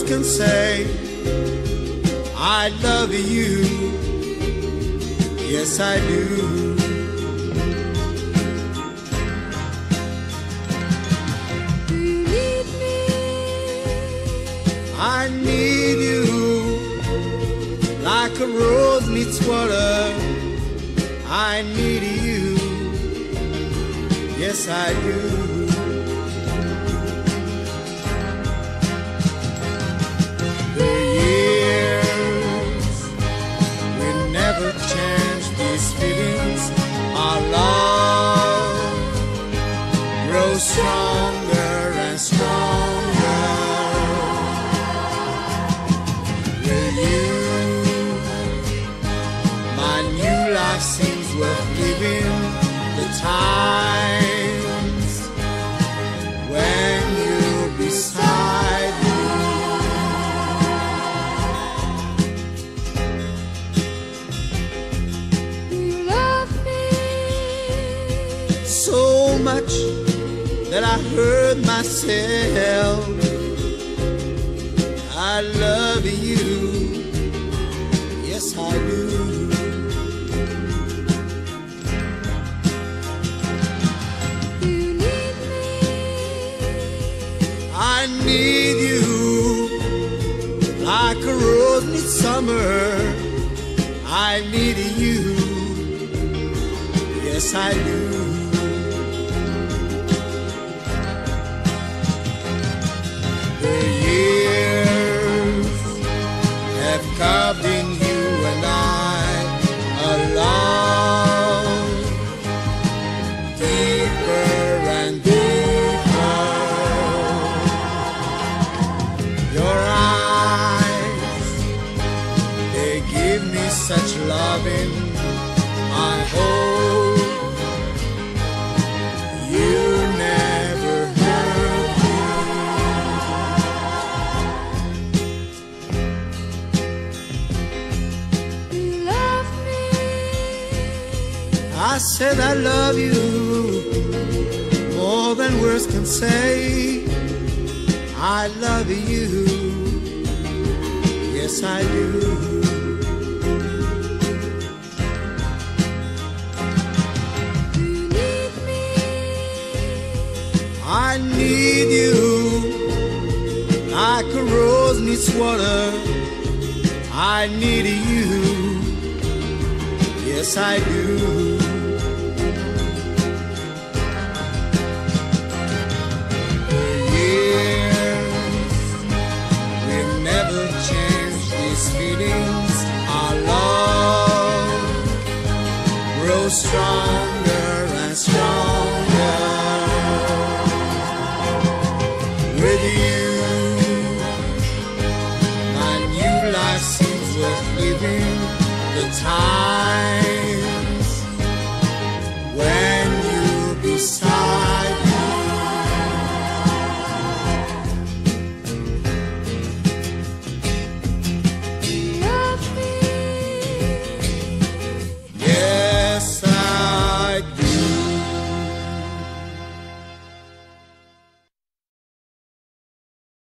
can say I love you. Yes, I do. I need you like a rose needs water. I need you, yes I do. The years will never change these feelings. Our love grows stronger and stronger. Seems worth living. The times when you're beside me. You love me so much that I hurt myself. I love you, yes I do. I need you like a rose needs summer. I need you, yes I do. The years have carved in you and I a love deeper and deeper. Such loving, I hope you never hurt me. You love me. I said I love you more than words can say. I love you, yes I do. I need you like a rose needs water. I need you, yes I do. The years will never change these feelings. Our love grows stronger and stronger. With you, my new life seems worth living. The time